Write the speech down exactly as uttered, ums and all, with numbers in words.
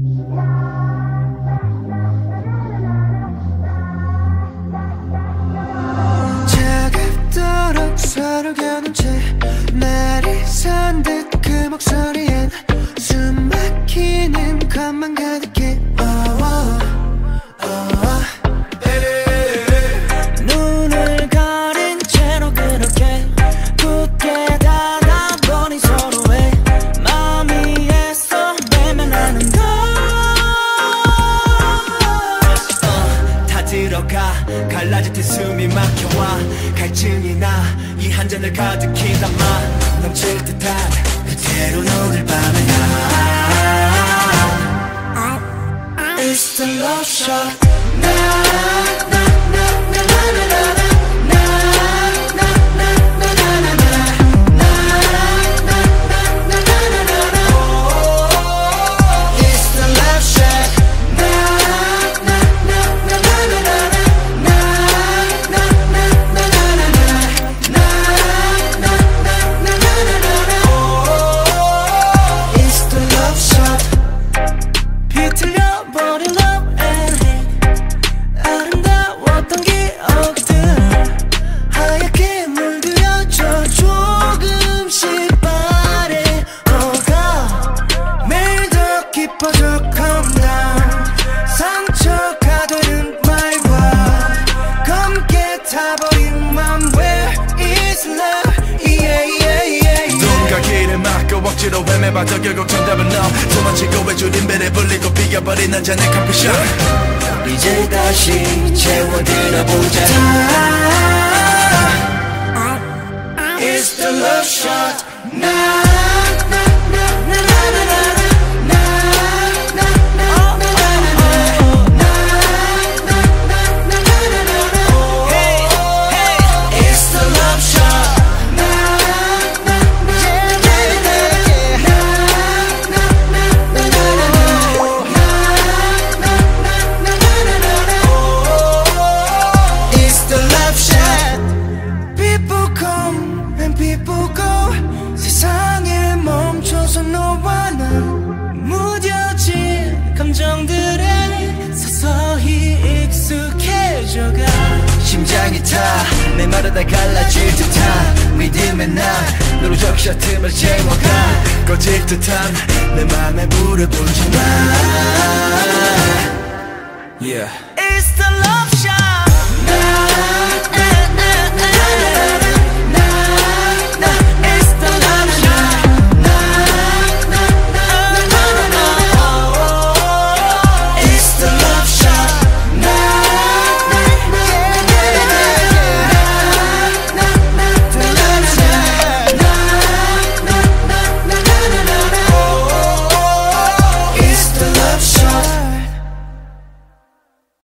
차갑도록 서로 겨눈 채 날이 선 듯 그 목소리엔 숨 막히는 것만 가득해. oh, oh, oh. 눈을 가린 채로 그렇게 굳게 닫아버린 서로의 마음이 애써 외면하는 것. uh, 다 들어가 갈라질 때 숨이 막혀와 갈증이 나 이 한 잔을 가득히 담아 넘칠 듯한 그대로 오늘 밤에 It's the love shot. 나, 나, 나, 나, 나, 나, 나, 나. 상처가 되는 말과 검게 타버린 맘. Where is love? Yeah, yeah, yeah, yeah. 누군가 길을 막고 억지로 헤매봐도 결국 정답은 너. 도망치고 외줄인 배를 불리고 비겨버린 한 잔의 커피숍. 이제 다시 채워들어보자. It's the love shot. 나 people go. 세상에 멈춰서 너와 나 무뎌진 감정들에 서서히 익숙해져가. 심장이 타 메마르다 갈라질 듯한 믿음의 난 너로 적셔 틈을 채워가. 꺼질 듯한 내 맘에 불을 붙여놔. Yeah. It's the love shot.